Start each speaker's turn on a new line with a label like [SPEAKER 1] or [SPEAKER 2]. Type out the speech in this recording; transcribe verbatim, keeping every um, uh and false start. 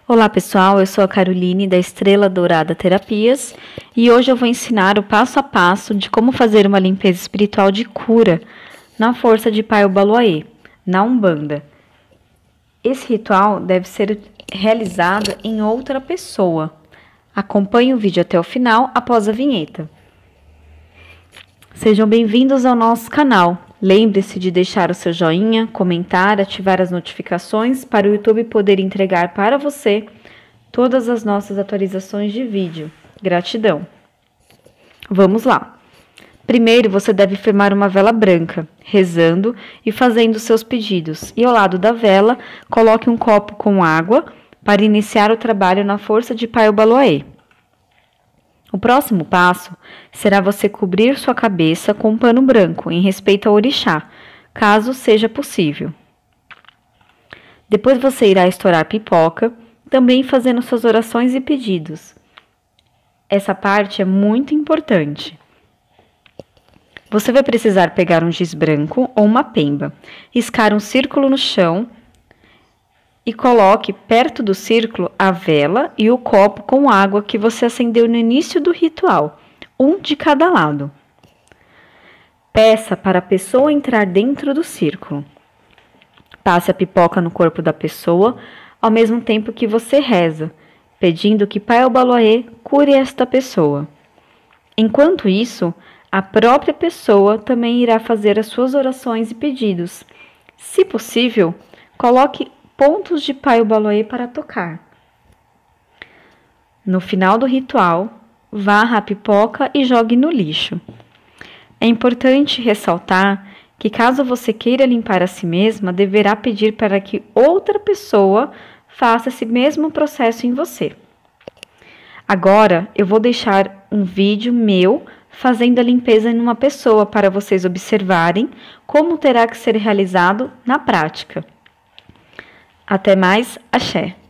[SPEAKER 1] Olá pessoal, eu sou a Caroline da Estrela Dourada Terapias e hoje eu vou ensinar o passo a passo de como fazer uma limpeza espiritual de cura na força de Pai Obaloaê, na Umbanda. Esse ritual deve ser realizado em outra pessoa. Acompanhe o vídeo até o final após a vinheta. Sejam bem-vindos ao nosso canal. Lembre-se de deixar o seu joinha, comentar, ativar as notificações para o YouTube poder entregar para você todas as nossas atualizações de vídeo. Gratidão! Vamos lá! Primeiro, você deve firmar uma vela branca, rezando e fazendo seus pedidos. E ao lado da vela, coloque um copo com água para iniciar o trabalho na força de Pai Obaloaê. O próximo passo será você cobrir sua cabeça com um pano branco, em respeito ao orixá, caso seja possível. Depois você irá estourar pipoca, também fazendo suas orações e pedidos. Essa parte é muito importante. Você vai precisar pegar um giz branco ou uma pemba, riscar um círculo no chão e coloque perto do círculo a vela e o copo com água que você acendeu no início do ritual, um de cada lado. Peça para a pessoa entrar dentro do círculo. Passe a pipoca no corpo da pessoa, ao mesmo tempo que você reza, pedindo que Pai Obaloaê cure esta pessoa. Enquanto isso, a própria pessoa também irá fazer as suas orações e pedidos. Se possível, coloque pontos de Pai Obaloaê para tocar. No final do ritual, varra a pipoca e jogue no lixo. É importante ressaltar que caso você queira limpar a si mesma, deverá pedir para que outra pessoa faça esse mesmo processo em você. Agora, eu vou deixar um vídeo meu fazendo a limpeza em uma pessoa para vocês observarem como terá que ser realizado na prática. Até mais, axé!